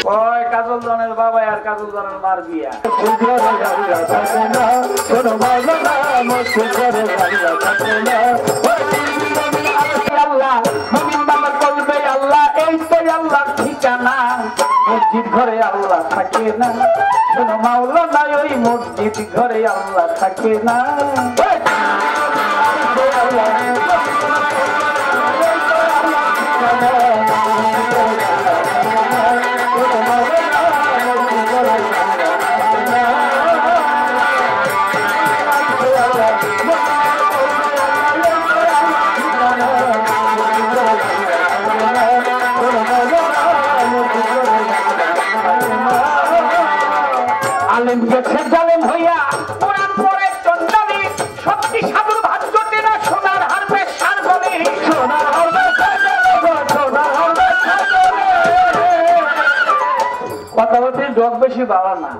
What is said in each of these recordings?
ওই কাজল জনের বাবা আর কাজল জনের মার বিয়া আল্লাহ মুমিন বাবা বলবে আল্লাহ এই তো আল্লাহর ঠিকানা মসজিদ ঘরে আল্লাহ থাকে না শোনো মাওলানা ওই মসজিদ ঘরে আল্লাহ থাকে না আলেম গেছে জালেম হইয়া কোরআন পড়ে চন্দানি সত্যি সাধুর ভাগ্য তেনা সোনার হারবে সার বলে সোনার হারবে কথা বলতে যোগ বেশি বাড়া না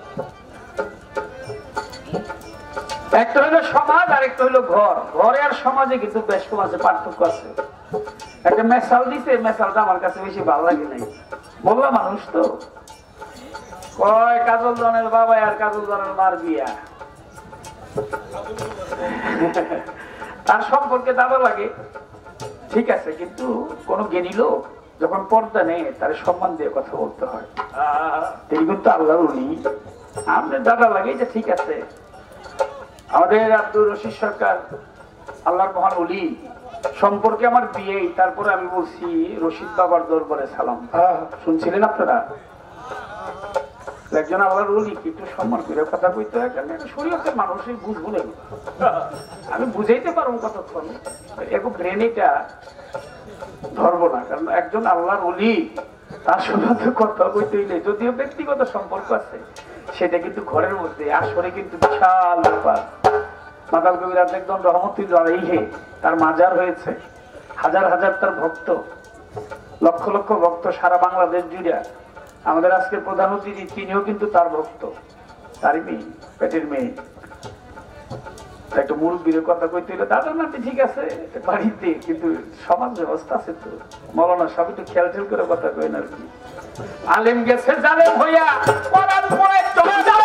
একটা হইলো সমাজ আর একটা হইলো ঘর ঘরে আর সমাজে কিন্তু বেশ কম আছে পার্থক্য আছে একটা মেসাল দিতে মেসালটা আমার কাছে বেশি ভালো লাগে নাই বললাম মানুষ তো কয় কাজল জনের বাবা আর কাজল জনের মার বিয়া তার সম্পর্কে দাদা লাগে ঠিক আছে কিন্তু কোন জ্ঞানী লোক যখন পর্দা নেই তার সম্মান দিয়ে কথা বলতে হয় তিনি কিন্তু আল্লাহর ওলি আমাদের দাদা লাগে যে ঠিক আছে আমাদের আব্দুর রশিদ সরকার আল্লাহর মহান ওলি সম্পর্কে আমার বিয়ে তারপরে আমি বলছি রশিদ বাবার দরবারে সালাম শুনছিলেন আপনারা একজন আল্লাহর ওলি একটু সম্মান করে কথা কইতে হয় কেন শরীয়তের মানুষই বুঝবো না আমি বুঝাইতে পারবো কতক্ষণ এখন ব্রেনিটা ধরবো না কারণ একজন আল্লাহর ওলি তার সাথে কথা কইতে হইলে যদিও ব্যক্তিগত সম্পর্ক আছে সেটা কিন্তু ঘরের মধ্যে আসরে কিন্তু বিশাল ব্যাপার মাতাল কবির একজন রহমতুল্লাহ আলাইহি তার মাজার হয়েছে হাজার হাজার তার ভক্ত লক্ষ লক্ষ ভক্ত সারা বাংলাদেশ জুড়ে আমাদের আজকে প্রধান অতিথি তিনিও কিন্তু তার ভক্ত তারই মেয়ে পেটের মেয়ে একটা মুরব্বীর কথা কইতে হলে দাদা নাতি ঠিক আছে বাড়িতে কিন্তু সমাজ ব্যবস্থা আছে তো মৌলানা সব একটু খেয়াল করে কথা কইন আর কি আলেম গেছে জালেম হইয়া কোরআন পড়ে চলে যাবে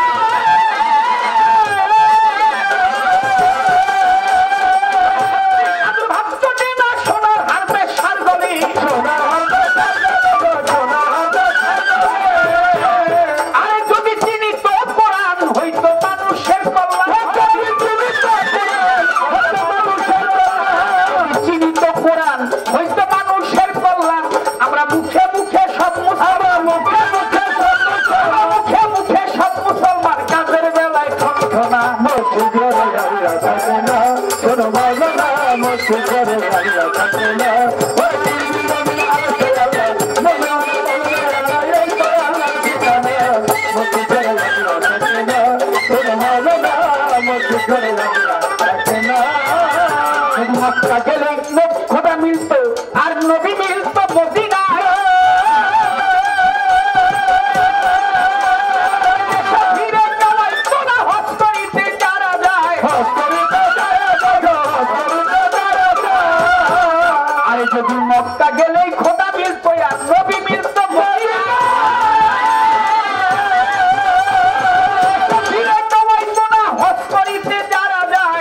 খোদা মিলতো আর নবী মিলতো মদিনা যদি মক্কা গেলেই খোদা মিলতো আর নবী মিলতো মদিনা হজ করিতে যারা যায়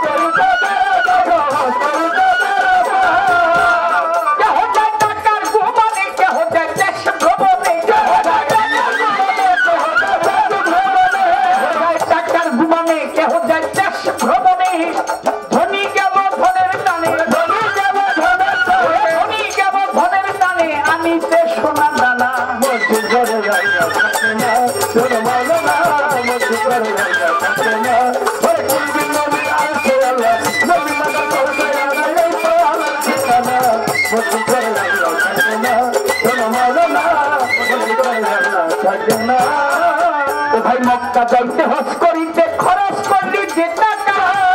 ভাই মক্কা যাইতে হজ করিতে খরচ করলি যে টাকা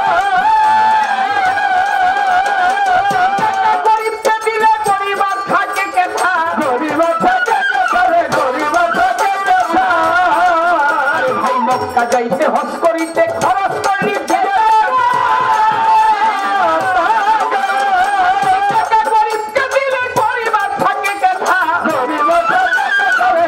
গরিবকে দিলে গরিবার থাকে কেথা ভাই মক্কা যাইতে হজ করিতে খরচ করলি যে গরিবকে দিলে গরিবার থাকে কেথা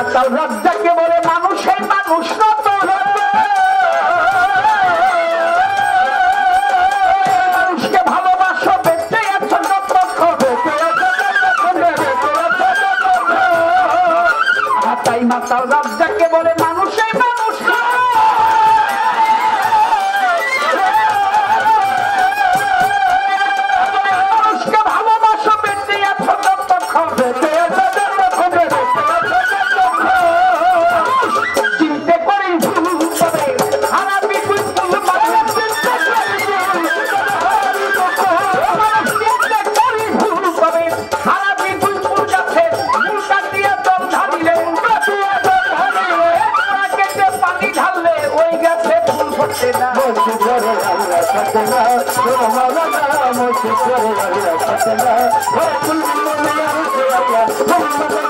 মাতাল রাজ্জাকে বলে মানুষের মানুষ নত মানুষকে ভালোবাসো বেঁচে আছো তাই মাতাল রাজ্জাকে বলে মানুষের মানুষ মানুষকে ভালোবাসো বেঁচে আছো চিনতে করি ভুল করে হারাবি ভুল করে হারাবি বুলবুল গাছে মুলকা দিয়ে দম ঢালিলে পানি ঢাললে ওই গাছে ফুল ফোটে না করে